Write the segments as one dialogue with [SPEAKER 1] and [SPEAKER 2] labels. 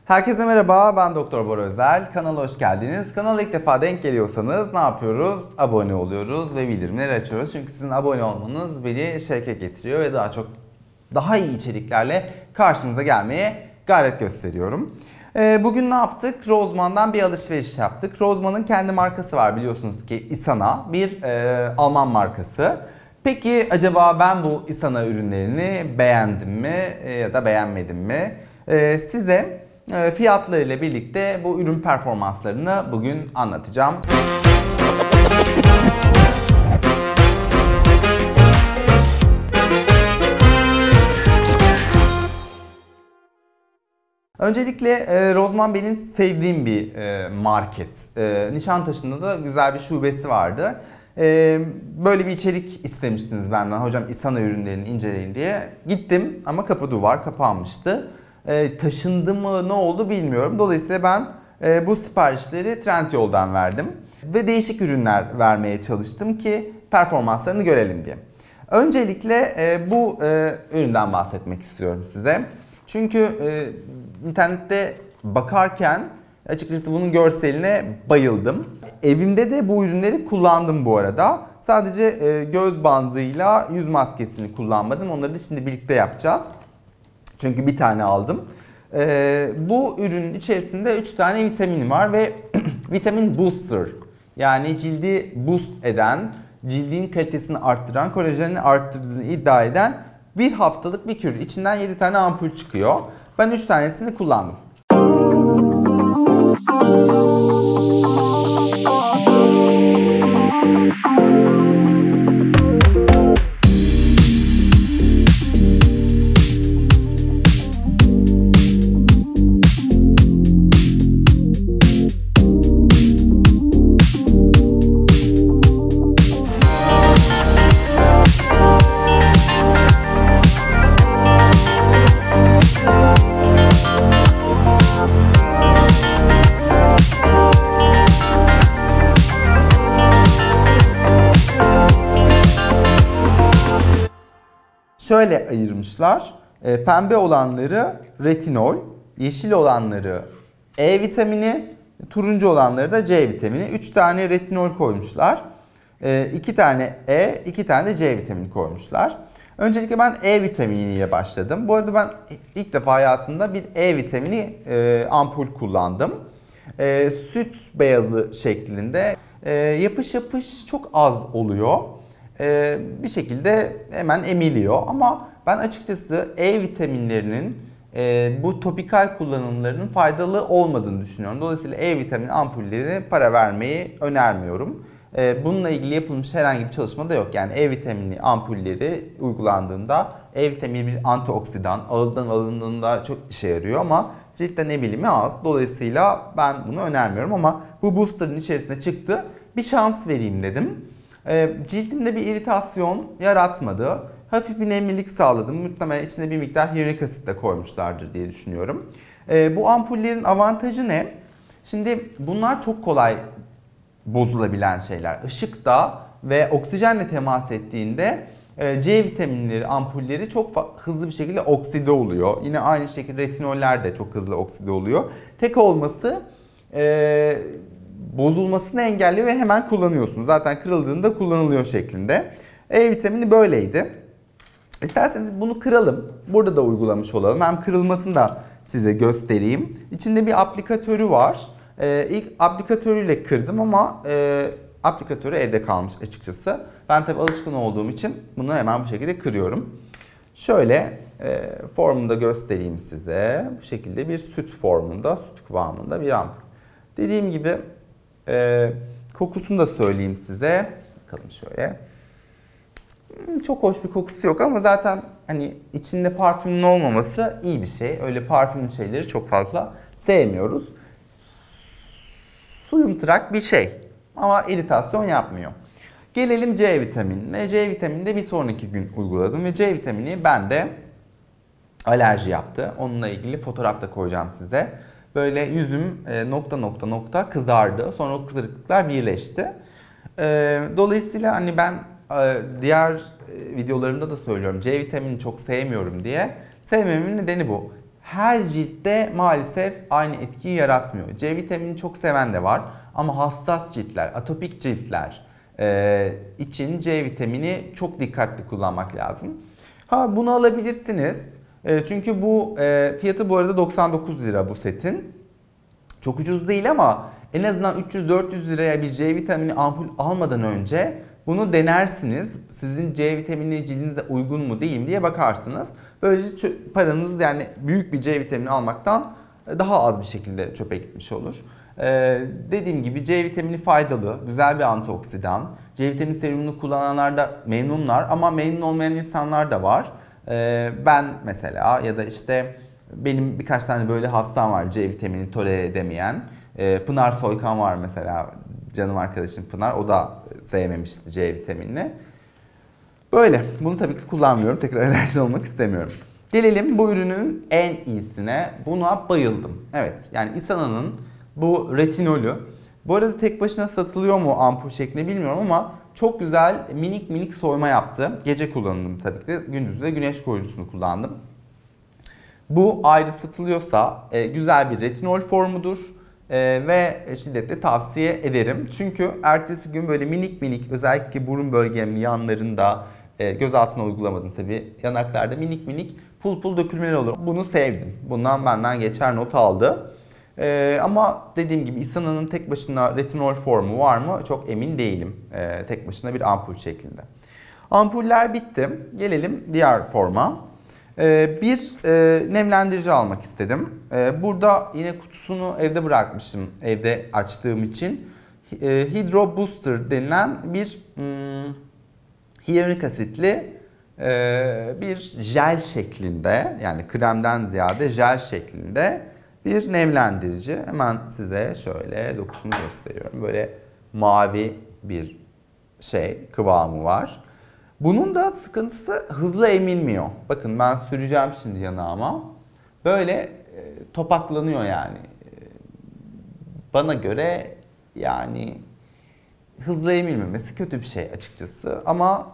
[SPEAKER 1] Herkese merhaba, ben Doktor Bora Özel. Kanala hoş geldiniz. Kanala ilk defa denk geliyorsanız ne yapıyoruz? Abone oluyoruz ve bildirimleri açıyoruz. Çünkü sizin abone olmanız beni şevke getiriyor ve daha iyi içeriklerle karşınıza gelmeye gayret gösteriyorum. Bugün ne yaptık? Rossmann'dan bir alışveriş yaptık. Rossmann'ın kendi markası var biliyorsunuz ki Isana, bir Alman markası. Peki acaba ben bu Isana ürünlerini beğendim mi ya da beğenmedim mi? Size fiyatlarıyla birlikte bu ürün performanslarını bugün anlatacağım. Öncelikle Rossmann benim sevdiğim bir market. Nişantaşı'nda da güzel bir şubesi vardı. Böyle bir içerik istemiştiniz benden. Hocam Isana ürünlerini inceleyin diye. Gittim ama kapı duvar kapanmıştı. Taşındı mı ne oldu bilmiyorum. Dolayısıyla ben bu siparişleri Trendyol'dan verdim. Ve değişik ürünler vermeye çalıştım ki performanslarını görelim diye. Öncelikle bu üründen bahsetmek istiyorum size. Çünkü internette bakarken açıkçası bunun görseline bayıldım. Evimde de bu ürünleri kullandım bu arada. Sadece göz bandıyla yüz maskesini kullanmadım. Onları da şimdi birlikte yapacağız. Çünkü bir tane aldım. Bu ürünün içerisinde 3 tane vitamin var ve vitamin booster. Yani cildi boost eden, cildin kalitesini arttıran, kolajenini arttırdığını iddia eden bir haftalık bir kür. İçinden 7 tane ampul çıkıyor. Ben 3 tanesini kullandım. Şöyle ayırmışlar. Pembe olanları retinol, yeşil olanları E vitamini, turuncu olanları da C vitamini. 3 tane retinol koymuşlar. 2 tane E, 2 tane de C vitamini koymuşlar. Öncelikle ben E vitaminiyle başladım. Bu arada ben ilk defa hayatımda bir E vitamini ampul kullandım. Süt beyazı şeklinde. Yapış yapış çok az oluyor. Bir şekilde hemen emiliyor ama ben açıkçası E vitaminlerinin bu topikal kullanımlarının faydalı olmadığını düşünüyorum. Dolayısıyla E vitamini ampullerine para vermeyi önermiyorum. Bununla ilgili yapılmış herhangi bir çalışma da yok. Yani E vitamini ampulleri uygulandığında E vitamini bir antioksidan, ağızdan alındığında çok işe yarıyor ama ciltten emilimi az. Dolayısıyla ben bunu önermiyorum ama bu booster'ın içerisine çıktı. Bir şans vereyim dedim. Cildimde bir iritasyon yaratmadı. Hafif bir nemlilik sağladım. Muhtemelen içine bir miktar hyaluronik asit de koymuşlardır diye düşünüyorum. Bu ampullerin avantajı ne? Şimdi bunlar çok kolay bozulabilen şeyler. Işıkta ve oksijenle temas ettiğinde C vitaminleri, ampulleri çok hızlı bir şekilde okside oluyor. Yine aynı şekilde retinoller de çok hızlı okside oluyor. Tek olması bozulmasını engelliyor ve hemen kullanıyorsunuz. Zaten kırıldığında kullanılıyor şeklinde. E vitamini böyleydi. İsterseniz bunu kıralım. Burada da uygulamış olalım. Hem kırılmasını da size göstereyim. İçinde bir aplikatörü var. İlk aplikatörüyle kırdım ama aplikatörü evde kalmış açıkçası. Ben tabii alışkın olduğum için bunu hemen bu şekilde kırıyorum. Şöyle formunu da göstereyim size. Bu şekilde bir süt formunda, süt kıvamında bir ampul. Dediğim gibi kokusunu da söyleyeyim size. Bakalım şöyle. Çok hoş bir kokusu yok ama zaten hani içinde parfümün olmaması iyi bir şey. Öyle parfümlü şeyleri çok fazla sevmiyoruz. Suyumtırak bir şey ama iritasyon yapmıyor. Gelelim C vitaminine. C vitamini de bir sonraki gün uyguladım ve C vitamini bende alerji yaptı. Onunla ilgili fotoğraf da koyacağım size. Böyle yüzüm nokta nokta nokta kızardı. Sonra o kızarıklıklar birleşti. Dolayısıyla hani ben diğer videolarımda da söylüyorum C vitamini çok sevmiyorum diye. Sevmememin nedeni bu. her ciltte maalesef aynı etkiyi yaratmıyor. C vitamini çok seven de var ama hassas ciltler, atopik ciltler için C vitamini çok dikkatli kullanmak lazım. Ha, bunu alabilirsiniz. Çünkü bu fiyatı bu arada 99 lira bu setin. Çok ucuz değil ama en azından 300-400 liraya bir C vitamini ampul almadan önce bunu denersiniz. Sizin C vitamini cildinize uygun mu değil mi diye bakarsınız. Böylece paranız yani büyük bir C vitamini almaktan daha az bir şekilde çöpe gitmiş olur. Dediğim gibi C vitamini faydalı, güzel bir antioksidan. C vitamini serumunu kullananlar da memnunlar ama memnun olmayan insanlar da var. Ben mesela ya da işte benim birkaç tane böyle hastam var C vitamini tolere edemeyen. Pınar Soykan var mesela, canım arkadaşım Pınar, o da sevmemişti C vitaminini. Böyle. Bunu tabii ki kullanmıyorum. Tekrar alerji olmak istemiyorum. Gelelim bu ürünün en iyisine. Buna bayıldım. Evet, yani Isana'nın bu retinolü. Bu arada tek başına satılıyor mu ampul şeklinde bilmiyorum ama çok güzel minik minik soyma yaptı. Gece kullandım tabii ki de. Gündüz de güneş koruyucusunu kullandım. Bu ayrı satılıyorsa güzel bir retinol formudur. Ve şiddetle tavsiye ederim. Çünkü ertesi gün böyle minik minik, özellikle burun bölgemin yanlarında, göz altına uygulamadım tabii, yanaklarda minik minik pul pul dökülmeler olur. Bunu sevdim. Bundan benden geçer not aldı. Ama dediğim gibi Isana'nın tek başına retinol formu var mı çok emin değilim. Tek başına bir ampul şeklinde. Ampuller bitti. Gelelim diğer forma. Bir nemlendirici almak istedim. Burada yine kutusunu evde bırakmışım, evde açtığım için. Hydro Booster denilen bir hyaluronik asitli bir jel şeklinde, yani kremden ziyade jel şeklinde bir nemlendirici. Hemen size şöyle dokusunu gösteriyorum. Böyle mavi bir kıvamı var. Bunun da sıkıntısı hızlı emilmiyor. Bakın ben süreceğim şimdi yanağıma. Böyle topaklanıyor yani. Bana göre yani hızlı emilmemesi kötü bir şey açıkçası. Ama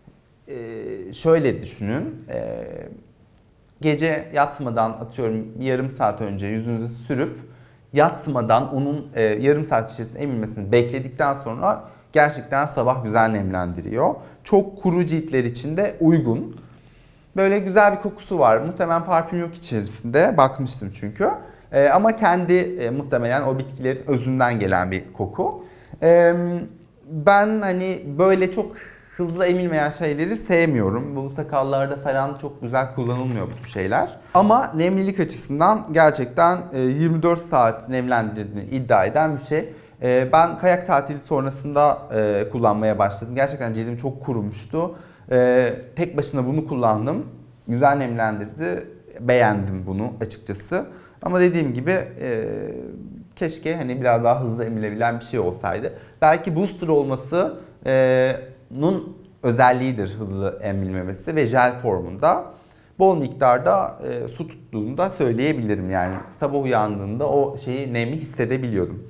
[SPEAKER 1] şöyle düşünün. Gece yatmadan atıyorum yarım saat önce yüzünüzü sürüp yatmadan onun yarım saat içerisinde emilmesini bekledikten sonra gerçekten sabah güzel nemlendiriyor. Çok kuru ciltler için de uygun. Böyle güzel bir kokusu var. Muhtemelen parfüm yok içerisinde. Bakmıştım çünkü. Ama kendi muhtemelen o bitkilerin özünden gelen bir koku. Ben hani böyle çok hızlı emilmeyen şeyleri sevmiyorum. Bu sakallarda falan çok güzel kullanılmıyor bu tür şeyler. Ama nemlilik açısından gerçekten 24 saat nemlendirdiğini iddia eden bir şey. Ben kayak tatili sonrasında kullanmaya başladım. Gerçekten cildim çok kurumuştu. Tek başına bunu kullandım. Güzel nemlendirdi. Beğendim bunu açıkçası. Ama dediğim gibi keşke hani biraz daha hızlı emilebilen bir şey olsaydı. Belki booster olmasının özelliğidir hızlı emilmemesi ve jel formunda. Bol miktarda su tuttuğunu da söyleyebilirim yani. Sabah uyandığında o nemi hissedebiliyordum.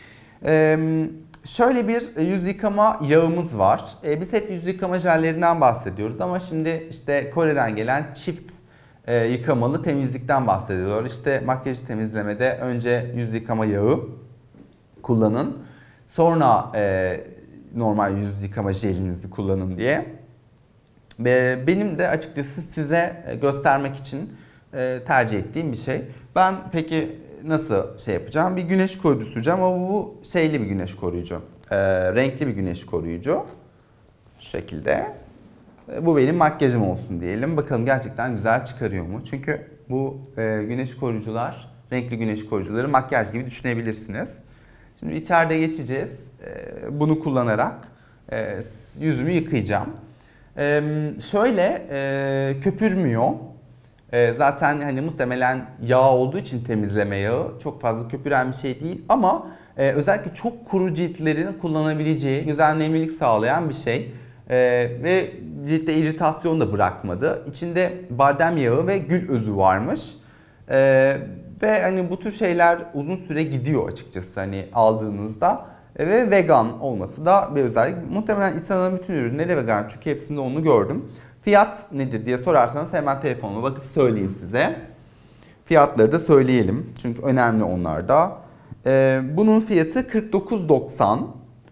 [SPEAKER 1] Şöyle bir yüz yıkama yağımız var. Biz hep yüz yıkama jellerinden bahsediyoruz ama şimdi işte Kore'den gelen çift yıkamalı temizlikten bahsediyorlar. İşte makyajı temizlemede önce yüz yıkama yağı kullanın. Sonra normal yüz yıkama jelinizi kullanın diye. Benim de açıkçası size göstermek için tercih ettiğim bir şey. Ben peki nasıl yapacağım? Bir güneş koruyucu süreceğim ama bu şeyli bir güneş koruyucu. Renkli bir güneş koruyucu. Şu şekilde. Bu benim makyajım olsun diyelim. Bakalım gerçekten güzel çıkarıyor mu? Çünkü bu güneş koruyucular, renkli güneş koruyucuları makyaj gibi düşünebilirsiniz. Şimdi içeride geçeceğiz. Bunu kullanarak yüzümü yıkayacağım. Şöyle köpürmüyor. Zaten hani muhtemelen yağ olduğu için temizleme yağı çok fazla köpüren bir şey değil ama özellikle çok kuru ciltlerin kullanabileceği güzel nemlilik sağlayan bir şey. Ve ciltte iritasyon da bırakmadı. İçinde badem yağı ve gül özü varmış. Ve hani bu tür şeyler uzun süre gidiyor açıkçası hani aldığınızda. Ve vegan olması da bir özellik. Muhtemelen Isana'nın bütün ürünleri vegan çünkü hepsinde onu gördüm. Fiyat nedir diye sorarsanız hemen telefonuma bakıp söyleyeyim size. Fiyatları da söyleyelim. Çünkü önemli onlar da. Bunun fiyatı 49.90.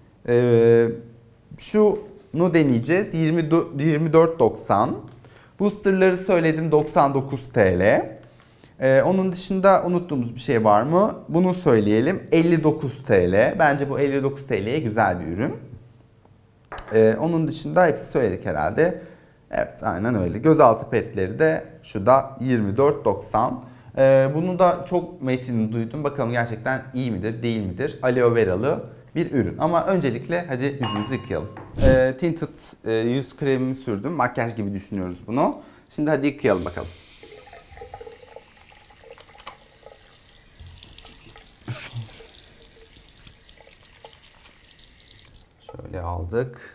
[SPEAKER 1] Şunu deneyeceğiz. 24.90. Boosterları söyledim, 99 TL. Onun dışında unuttuğumuz bir şey var mı? Bunu söyleyelim. 59 TL. Bence bu 59 TL'ye güzel bir ürün. Onun dışında hepsi söyledik herhalde. Evet, aynen öyle. Gözaltı petleri de şu da 24.90. Bunu da çok metnini duydum. Bakalım gerçekten iyi midir, değil midir? Aloe veralı bir ürün. Ama öncelikle hadi yüzümüzü yıkayalım. Tinted yüz kremimi sürdüm. Makyaj gibi düşünüyoruz bunu. Şimdi hadi yıkayalım bakalım. Şöyle aldık.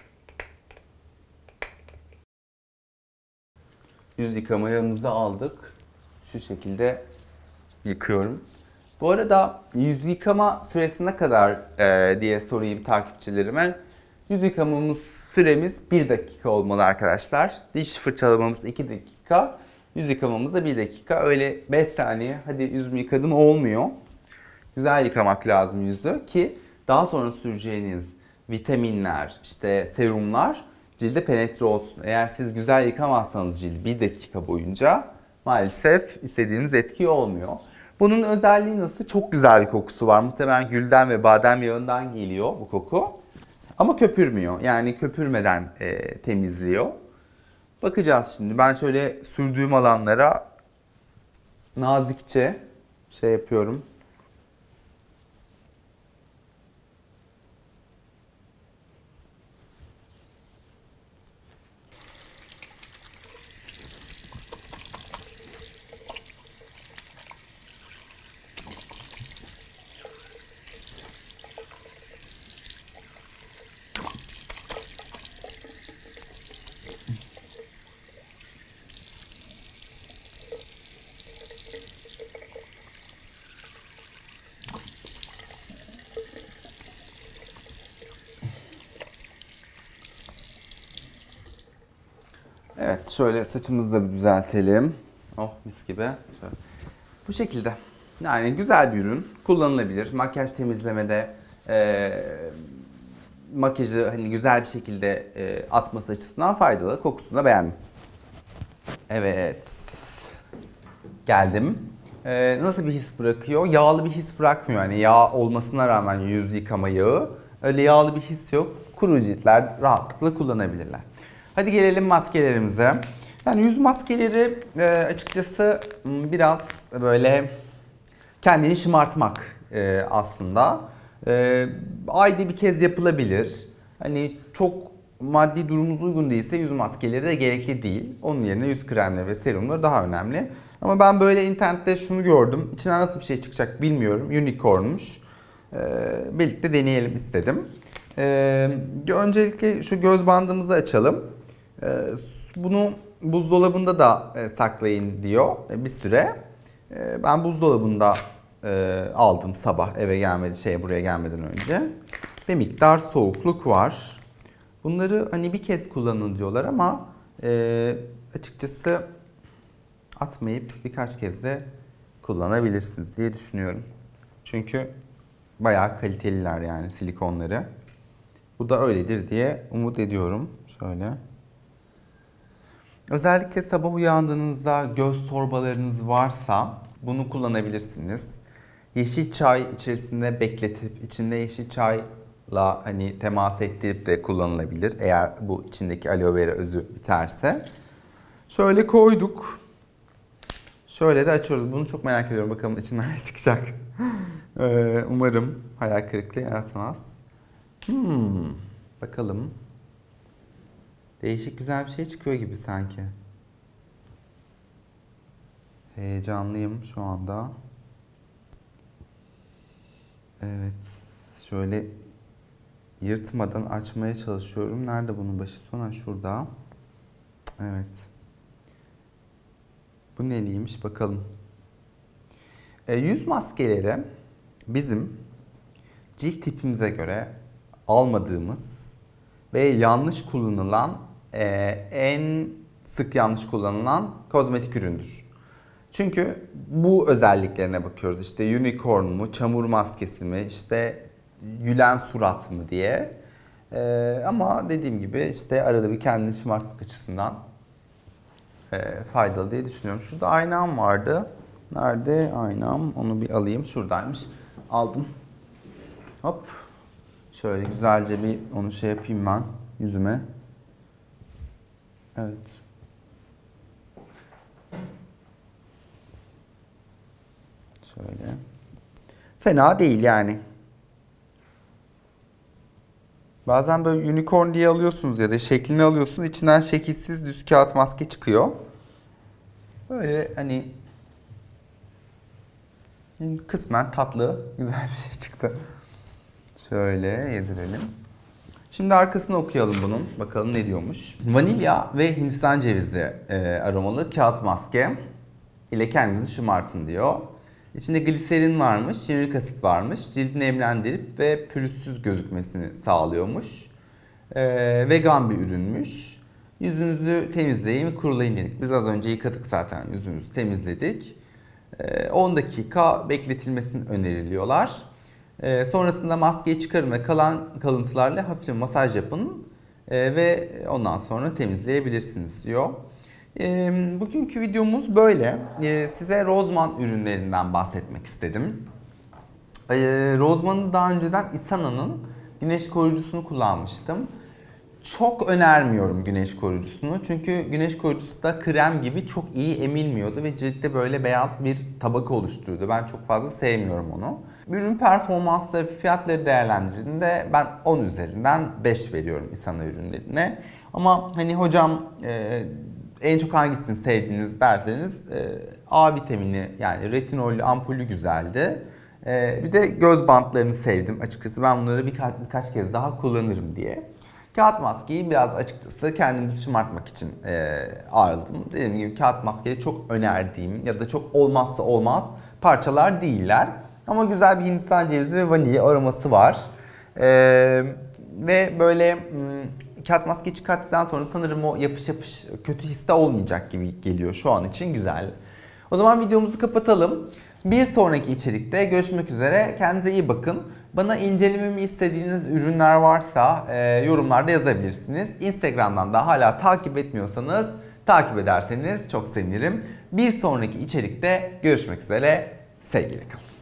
[SPEAKER 1] Yüz yıkamayamızı aldık. Şu şekilde yıkıyorum. Bu arada yüz yıkama süresi ne kadar diye sorayım takipçilerime. Yüz yıkamamız süremiz 1 dakika olmalı arkadaşlar. Diş fırçalamamız 2 dakika. Yüz yıkamamız da 1 dakika. Öyle 5 saniye hadi yüzümü yıkadım olmuyor. Güzel yıkamak lazım yüzü ki daha sonra süreceğiniz vitaminler, işte serumlar cilde penetre olsun. Eğer siz güzel yıkamazsanız cildi 1 dakika boyunca maalesef istediğiniz etki olmuyor. Bunun özelliği nasıl? Çok güzel bir kokusu var. Muhtemelen gülden ve badem yağından geliyor bu koku. Ama köpürmüyor. Yani köpürmeden temizliyor. Bakacağız şimdi. Ben şöyle sürdüğüm alanlara nazikçe şey yapıyorum. Evet, şöyle saçımızı da bir düzeltelim. Oh, mis gibi. Şöyle. Bu şekilde. Yani güzel bir ürün. Kullanılabilir. Makyaj temizlemede makyajı hani güzel bir şekilde atması açısından faydalı. Kokusunu da beğendim. Evet. Geldim. Nasıl bir his bırakıyor? Yağlı bir his bırakmıyor. Yani yağ olmasına rağmen yüz yıkama yağı. Öyle yağlı bir his yok. Kuru ciltler rahatlıkla kullanabilirler. Hadi gelelim maskelerimize. Yani yüz maskeleri açıkçası biraz böyle kendini şımartmak aslında. Ayda bir kez yapılabilir. Hani çok maddi durumunuz uygun değilse yüz maskeleri de gerekli değil. Onun yerine yüz kremleri ve serumları daha önemli. Ama ben böyle internette şunu gördüm. İçinden nasıl bir şey çıkacak bilmiyorum. Unicorn'muş. Birlikte deneyelim istedim. Öncelikle şu göz bandımızı açalım. Bunu buzdolabında da saklayın diyor bir süre. Ben buzdolabında aldım sabah buraya gelmeden önce. Bir miktar soğukluk var. Bunları hani bir kez kullanın diyorlar ama açıkçası atmayıp birkaç kez de kullanabilirsiniz diye düşünüyorum. Çünkü bayağı kaliteliler yani silikonları. Bu da öyledir diye umut ediyorum. Şöyle. Özellikle sabah uyandığınızda göz torbalarınız varsa bunu kullanabilirsiniz. Yeşil çay içerisinde bekletip içinde yeşil çayla hani temas ettirip de kullanılabilir. Eğer bu içindeki aloe vera özü biterse. Şöyle koyduk. Şöyle de açıyoruz. Bunu çok merak ediyorum. Bakalım içinden ne çıkacak. Umarım hayal kırıklığı yaratmaz. Bakalım. Değişik güzel bir şey çıkıyor gibi sanki. Heyecanlıyım şu anda. Evet. Şöyle yırtmadan açmaya çalışıyorum. Nerede bunun başı sonu? Şurada. Evet. Bu neliymiş bakalım. Yüz maskeleri bizim cilt tipimize göre almadığımız ve yanlış kullanılan en sık yanlış kullanılan kozmetik üründür. Çünkü bu özelliklerine bakıyoruz. İşte unicorn mu, çamur maskesi mi, işte gülen surat mı diye. Ama dediğim gibi işte arada bir kendini şımartmak açısından faydalı diye düşünüyorum. Şurada aynam vardı. Nerede aynam? Onu bir alayım. Şuradaymış. Aldım. Hop. Şöyle güzelce bir onu şey yapayım ben yüzüme. Evet. Şöyle. Fena değil yani. Bazen böyle unicorn diye alıyorsunuz ya da şeklini alıyorsunuz. İçinden şekilsiz düz kağıt maske çıkıyor. Böyle hani kısmen tatlı, güzel bir şey çıktı. Şöyle yedirelim. Şimdi arkasını okuyalım bunun. Bakalım ne diyormuş. Vanilya ve Hindistan cevizi aromalı kağıt maske ile kendinizi şımartın diyor. İçinde gliserin varmış, sirlik asit varmış. Cildi nemlendirip ve pürüzsüz gözükmesini sağlıyormuş. Vegan bir ürünmüş. Yüzünüzü temizleyin, kurulayın dedik. Biz az önce yıkadık zaten, yüzümüzü temizledik. 10 dakika bekletilmesini öneriliyorlar. Sonrasında maskeyi çıkarın ve kalan kalıntılarla hafif masaj yapın. Ve ondan sonra temizleyebilirsiniz diyor. Bugünkü videomuz böyle. Size Rossmann ürünlerinden bahsetmek istedim. Rossmann'ın daha önceden Isana'nın güneş koruyucusunu kullanmıştım. Çok önermiyorum güneş koruyucusunu. Çünkü güneş koruyucusu da krem gibi çok iyi emilmiyordu ve ciltte böyle beyaz bir tabaka oluşturuyordu. Ben çok fazla sevmiyorum onu. Ürün performansları, fiyatları değerlendirdiğinde ben 10 üzerinden 5 veriyorum Isana ürünlerine. Ama hani hocam en çok hangisini sevdiğiniz derseniz A vitamini yani retinollü ampulü güzeldi. Bir de göz bantlarını sevdim açıkçası. Ben bunları birkaç kez daha kullanırım diye. Kağıt maskeyi biraz açıkçası kendimizi şımartmak için aldım. Dediğim gibi kağıt maskeyi çok önerdiğim ya da çok olmazsa olmaz parçalar değiller. Ama güzel bir Hindistan cevizi ve vanilya aroması var. Ve böyle kağıt maskeyi çıkarttıktan sonra sanırım o yapış yapış kötü hisse olmayacak gibi geliyor şu an için güzel. O zaman videomuzu kapatalım. Bir sonraki içerikte görüşmek üzere. Kendinize iyi bakın. Bana incelememi istediğiniz ürünler varsa yorumlarda yazabilirsiniz. Instagram'dan da hala takip etmiyorsanız takip ederseniz çok sevinirim. Bir sonraki içerikte görüşmek üzere. Sevgiyle kalın.